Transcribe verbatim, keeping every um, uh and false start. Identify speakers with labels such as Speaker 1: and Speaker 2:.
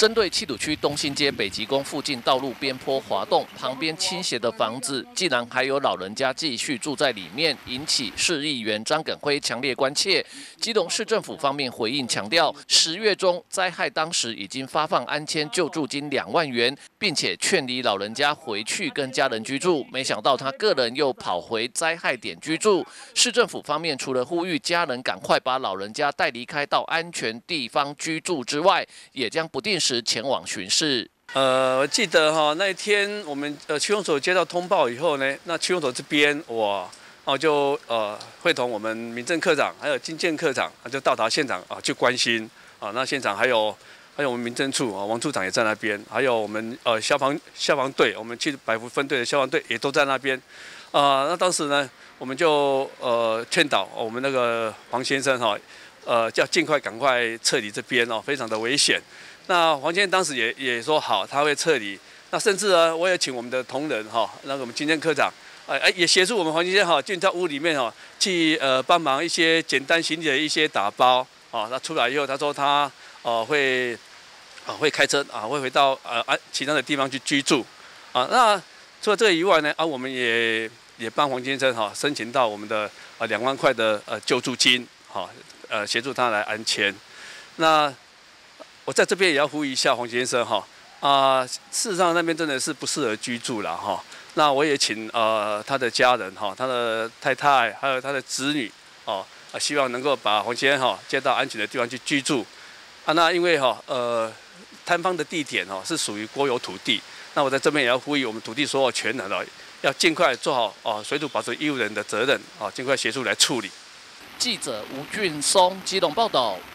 Speaker 1: 针对七堵区东兴街北极宫附近道路边坡滑动，旁边倾斜的房子，竟然还有老人家继续住在里面，引起市议员张耿辉强烈关切。基隆市政府方面回应强调，十月中灾害当时已经发放安迁救助金两万元，并且劝离老人家回去跟家人居住。没想到他个人又跑回灾害点居住。市政府方面除了呼吁家人赶快把老人家带离开到安全地方居住之外，也将不定时前往巡视。
Speaker 2: 呃，我记得哈，那一天我们呃区公所接到通报以后呢，那区公所这边我哦就呃会同我们民政科长还有经建科长就到达现场啊去关心啊。那现场还有还有我们民政处啊，王处长也在那边，还有我们呃消防消防队，我们去百福分队的消防队也都在那边。啊、呃，那当时呢，我们就呃劝导我们那个黄先生哈。呃，要尽快赶快撤离这边哦，非常的危险。那黄先生当时也也说好，他会撤离。那甚至呢，我也请我们的同仁哈，那个我们经建科长，呃，哎也协助我们黄先生哈进到屋里面哈，去呃帮忙一些简单行李的一些打包啊。那出来以后，他说他呃会啊会开车啊会回到呃安其他的地方去居住啊。那除了这个以外呢，啊我们也也帮黄先生哈申请到我们的呃两万块的呃救助金哈。呃，协助他来安迁。那我在这边也要呼吁一下黄先生哈啊、呃，事实上那边真的是不适合居住了哈。那我也请呃他的家人哈，他的太太还有他的子女哦，啊，希望能够把黄先生哈接到安全的地方去居住啊。那因为哈呃摊方的地点哦是属于国有土地，那我在这边也要呼吁我们土地所有权人哦，要尽快做好哦水土保持义务人的责任啊，尽快协助来处理。
Speaker 1: 记者吴俊松基隆报道。